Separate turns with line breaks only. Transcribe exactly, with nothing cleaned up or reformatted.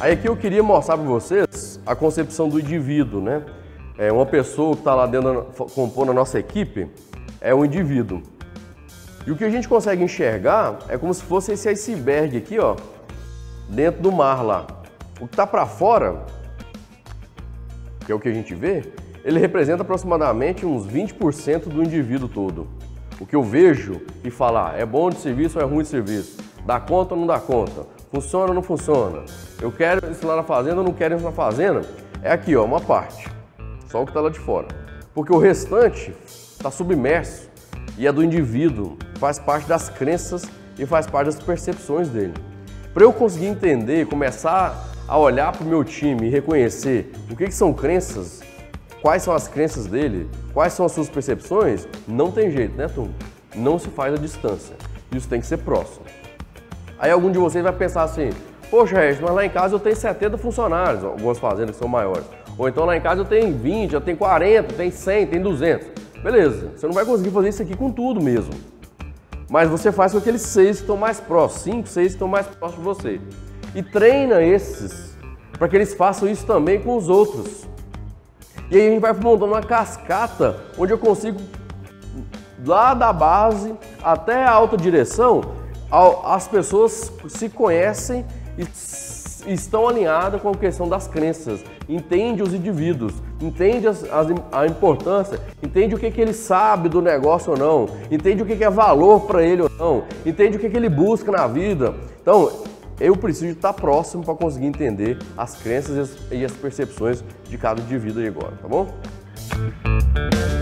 Aí aqui eu queria mostrar para vocês a concepção do indivíduo, né? É uma pessoa que está lá dentro, compondo a nossa equipe, é um indivíduo. E o que a gente consegue enxergar é como se fosse esse iceberg aqui, ó, dentro do mar lá. O que está para fora, que é o que a gente vê, ele representa aproximadamente uns vinte por cento do indivíduo todo. O que eu vejo e falar, é bom de serviço ou é ruim de serviço? Dá conta ou não dá conta? Funciona ou não funciona? Eu quero isso lá na fazenda ou não quero isso na fazenda? É aqui, ó, uma parte. Só o que está lá de fora. Porque o restante está submerso e é do indivíduo, faz parte das crenças e faz parte das percepções dele. Para eu conseguir entender, começar a olhar para o meu time e reconhecer o que, que são crenças, quais são as crenças dele, quais são as suas percepções, não tem jeito, né, turma? Não se faz à distância. Isso tem que ser próximo. Aí algum de vocês vai pensar assim, poxa, Regis, mas lá em casa eu tenho setenta funcionários, algumas fazendas que são maiores. Ou então lá em casa eu tenho vinte, eu tenho quarenta, eu tenho cem, eu tenho duzentos. Beleza, você não vai conseguir fazer isso aqui com tudo mesmo. Mas você faz com aqueles seis que estão mais próximos, cinco, seis que estão mais próximos de você. E treina esses para que eles façam isso também com os outros. E aí a gente vai montando uma cascata onde eu consigo, lá da base até a alta direção, as pessoas se conhecem e estão alinhadas com a questão das crenças, entende os indivíduos, entende as, as, a importância, entende o que, que ele sabe do negócio ou não, entende o que, que é valor para ele ou não, entende o que, que ele busca na vida. Então, eu preciso estar próximo para conseguir entender as crenças e as, e as percepções de cada indivíduo aí agora, tá bom?